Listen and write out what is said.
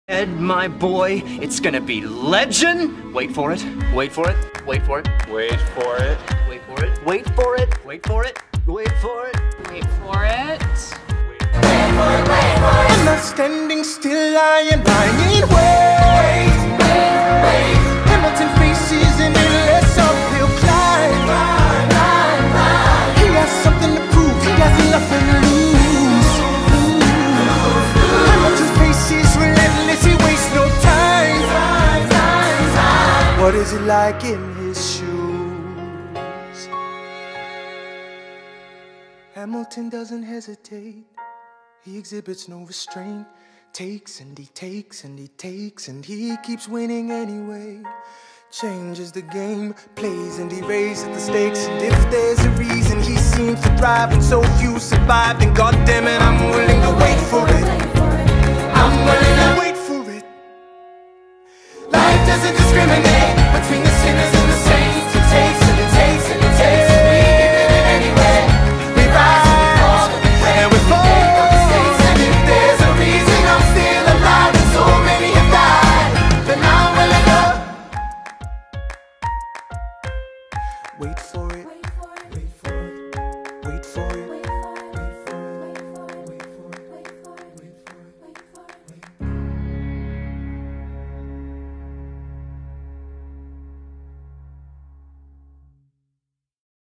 Ed, my boy, it's gonna be legend. Wait for it. Wait for it. Wait for it. Wait for it. Wait for it. Wait for it. Wait for it. Wait for it. Wait for it. I'm not standing still, I am lying in wait. Hamilton faces an endless uphill climb. He has something to prove, he has nothing to lose. Hamilton faces relentless, he wastes no time. What is it like in his shoes? Hamilton doesn't hesitate. He exhibits no restraint, takes and he takes and he takes, and he keeps winning anyway. Changes the game, plays and he raises the stakes. And if there's a reason he seems to thrive and so few survive, then goddammit, I'm willing to wait for it. I'm willing to wait for it. Life doesn't discriminate between the sinners and the saints. It takes and it takes and it takes, and we give it anyway. We rise and we fall and we fall. Wait for